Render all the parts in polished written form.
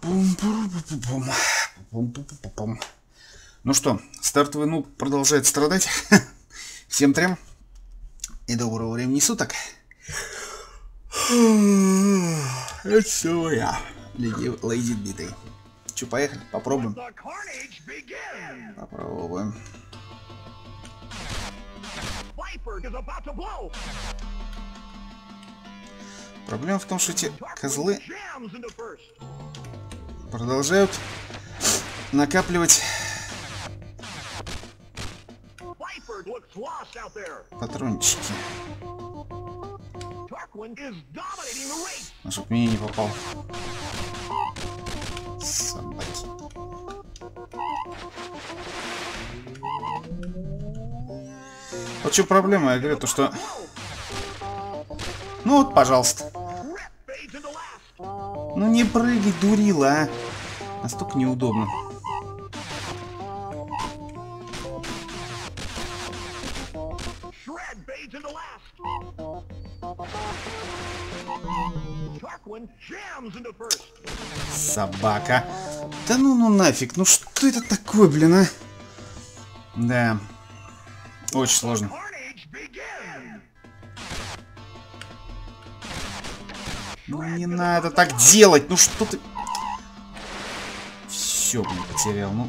Ну что, стартовый нуб продолжает страдать. Всем трем и доброго времени суток. Это все я, Леди Битый. Че, поехали? Попробуем. Попробуем. Проблема в том, что эти козлы продолжают накапливать патрончики. Ну, чтоб мне не попал. Собаки. Вот в чем проблема, я говорю, то что... Ну вот, пожалуйста. Ну не прыгай, дурила, а. Настолько неудобно. Собака. Да ну нафиг, ну что это такое, блин, а? Да. Очень сложно. Ну не надо так делать, ну что ты... Все, блин, потерял, ну...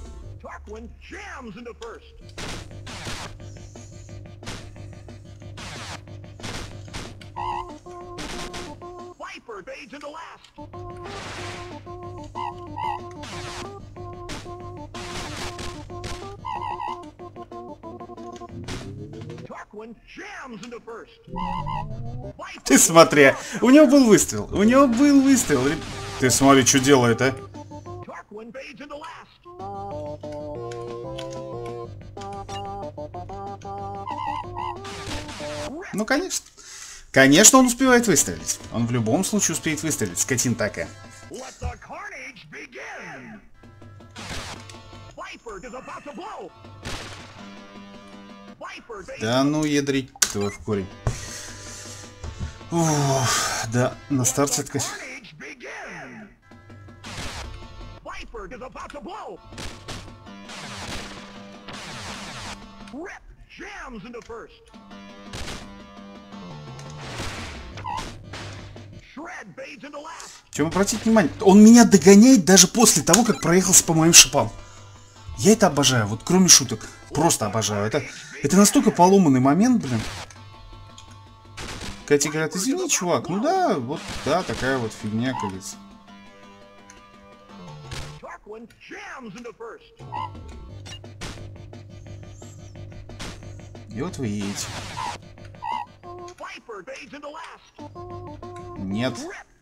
Ты смотри, у него был выстрел, Ты смотри, что делает, а? Ну, конечно. Конечно, он успевает выстрелить. Он в любом случае успеет выстрелить. Скотина такая. Да ну, ядрить твой в корень. Ух, да, на старте это... Чем обратить внимание? Он меня догоняет даже после того, как проехался по моим шипам. Я это обожаю, вот кроме шуток. Просто обожаю. Это настолько поломанный момент, блин. Когда тебе говорят, извини, чувак, ну да, вот, да, такая вот фигня, как говорится. И вот вы едете. Нет.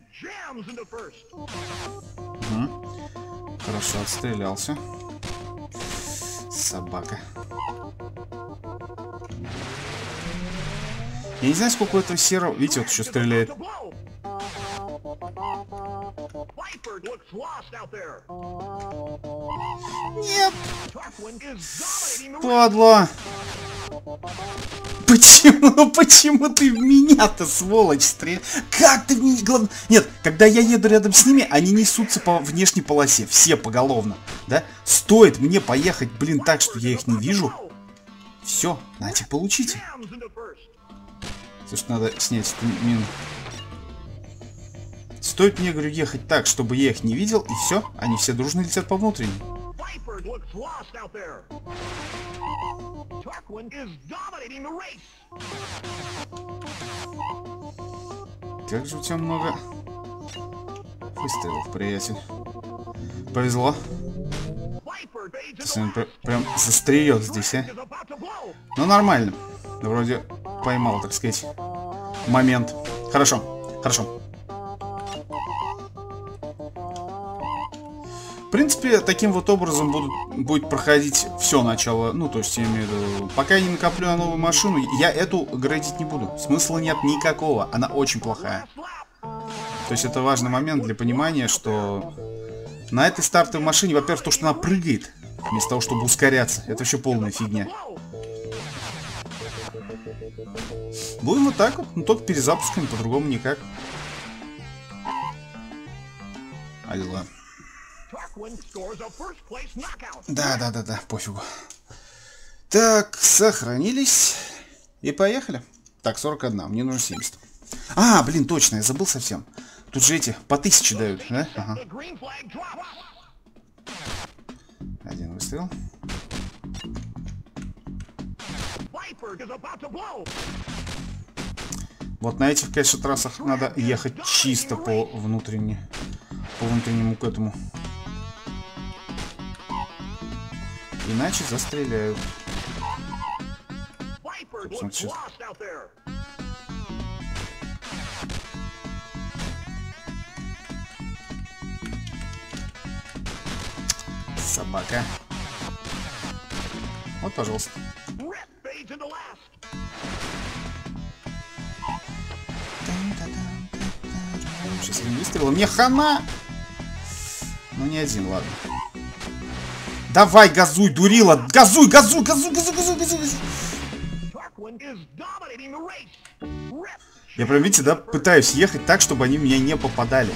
Угу. Хорошо, отстрелялся. Собака. Я не знаю, сколько у этого серого... Видите, вот еще стреляет. Нет! Падла! Почему ты в меня-то, сволочь, стреляешь? Как ты в меня... Главное... Нет, когда я еду рядом с ними, они несутся по внешней полосе. Все поголовно. Да? Стоит мне поехать, блин, так, что я их не вижу. Все, нате, получите. Слушай, надо снять эту мину. Стоит мне, говорю, ехать так, чтобы я их не видел, и все, они все дружно летят по внутренней. Как же у тебя много выстрелов, приятель. Повезло. Прям застреет здесь, а? Ну, нормально. Вроде поймал, так сказать, момент. Хорошо, хорошо. В принципе, таким вот образом будет проходить все начало. Ну, то есть, я имею в виду, пока я не накоплю на новую машину, я эту градить не буду. Смысла нет никакого, она очень плохая. То есть, это важный момент для понимания, что на этой стартовой машине, во-первых, то, что она прыгает, вместо того, чтобы ускоряться, это вообще полная фигня. Будем вот так вот, ну только перезапусками, по-другому никак. А дела. Да, пофигу. Так, сохранились. И поехали. Так, 41, мне нужно 70. А, блин, точно, я забыл совсем. Тут же эти по 1000 дают, да? Ага. Один выстрел. Вот на этих, конечно, трассах надо ехать чисто по внутреннему к этому. Иначе застреляют. Сейчас. Собака. Вот, пожалуйста. Сейчас один выстрел. Мне хана! Ну, не один, ладно. Давай, газуй, дурила! Газуй! Я прям, видите, да, пытаюсь ехать так, чтобы они в меня не попадали.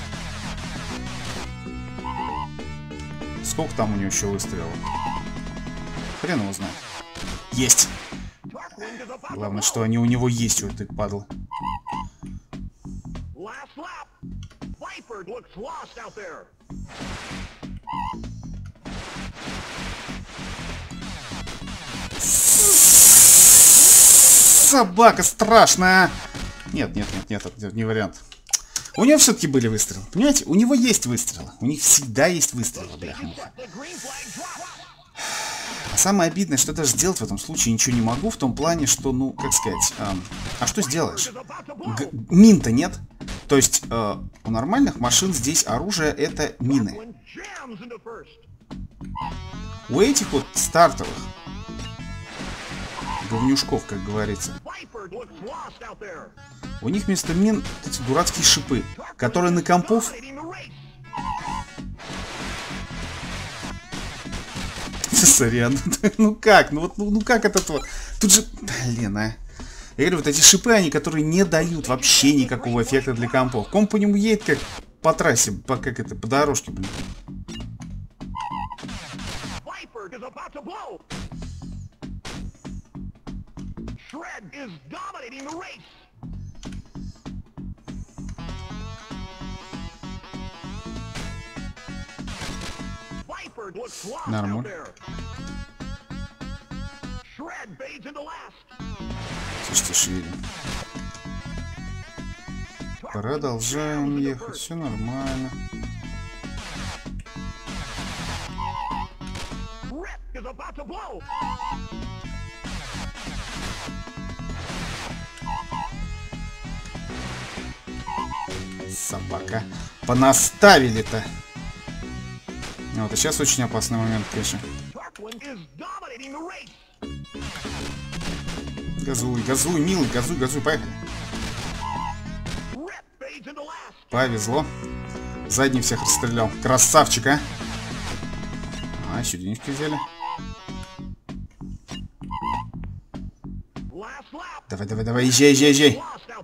Сколько там у него еще выстрелов? Хрен его знает. Есть! Главное, что они у него есть, у этой падлы. Собака страшная! Нет, это не вариант. У него все-таки были выстрелы. Понимаете, у него есть выстрелы. У них всегда есть выстрелы, бляха-муха. А самое обидное, что даже сделать в этом случае ничего не могу, в том плане, что, ну, как сказать, а что сделаешь? Мин-то нет. То есть у нормальных машин здесь оружие это мины. У этих вот стартовых говнюшков, как говорится, у них вместо мин эти дурацкие шипы, которые на компов... Сорян, ну как? Ну как от этого? Тут же... Блин, а. Я говорю, вот эти шипы, они, которые не дают вообще никакого эффекта для компов. Комп по нему едет как по трассе, по дорожке, блин. Нормально. Слушайте, шевелим. Продолжаем ехать, все нормально. Собака. Понаставили-то. Вот, а сейчас очень опасный момент, конечно. Газуй, милый, газуй, поехали. Повезло. Задний всех расстрелял. Красавчик, а. А, еще денежки взяли. Давай, езжай.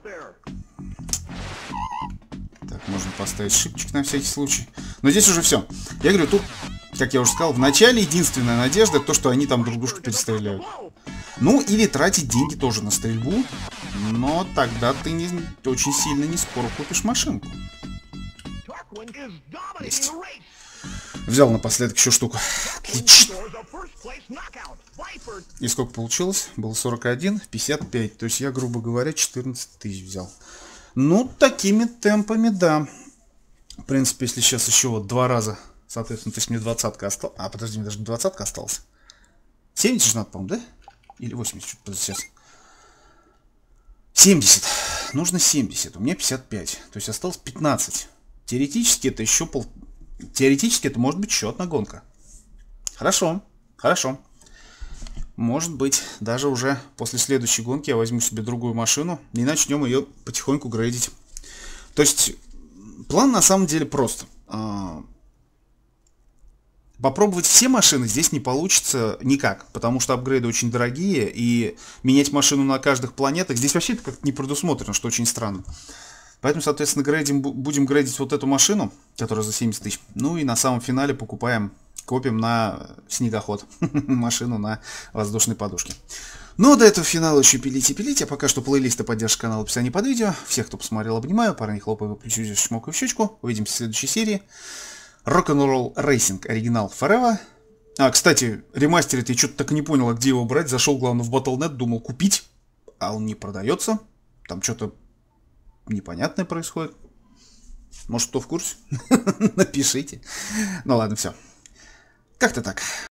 Так, можно поставить шипчик на всякий случай. Но здесь уже все. Я говорю, тут, как я уже сказал, в начале единственная надежда то, что они там друг дружку перестреляют. Ну, или тратить деньги тоже на стрельбу. Но тогда ты очень сильно не скоро купишь машинку. Есть. Взял напоследок еще штуку. Отлично. И сколько получилось? Было 41, 55. То есть я, грубо говоря, 14 тысяч взял. Ну, такими темпами, да. В принципе, если сейчас еще вот 2 раза, соответственно, то есть мне 20-ка осталась. А, подожди, мне даже 20-ка осталась. 70 же надо, по-моему, да? Или 80, что-то сейчас. 70. Нужно 70. У меня 55. То есть осталось 15. Теоретически это еще Теоретически это может быть еще одна гонка. Хорошо. Может быть, даже уже после следующей гонки я возьму себе другую машину и начнем ее потихоньку грейдить. То есть, план на самом деле прост. Попробовать все машины здесь не получится никак, потому что апгрейды очень дорогие, и менять машину на каждых планетах здесь вообще как-то не предусмотрено, что очень странно. Поэтому, соответственно, будем грейдить вот эту машину, которая за 70 тысяч. Ну и на самом финале копим на снегоход. Машину на воздушной подушке. Но до этого финала еще пилить и пилить. А пока что плейлисты поддержки канала в описании под видео. Всех, кто посмотрел, обнимаю. Парни, хлопаю, плечу, чмокаю в щечку. Увидимся в следующей серии. Rock'n'Roll Racing оригинал Forever. А, кстати, ремастерит, я что-то так и не понял, а где его брать. Зашел, главное, в Battle.net, думал купить. А он не продается. Там что-то непонятное происходит. Может, кто в курсе? Напишите. Ну ладно, все. Как-то так.